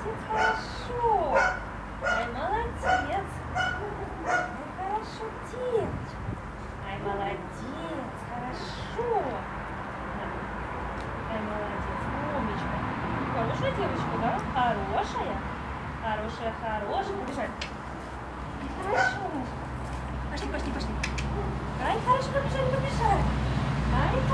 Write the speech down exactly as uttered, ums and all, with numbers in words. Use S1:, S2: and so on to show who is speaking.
S1: молодец, хорошо. Ай, молодец. Ай, хорошо, девочка. Ай, молодец, хорошо. Ай, молодец, умничка. Хорошая девочка, да? Хорошая. Хорошая, хорошая. Побежали. Хорошо. Пошли, пошли, пошли. Ай, хорошо, побежали, побежали. Ай,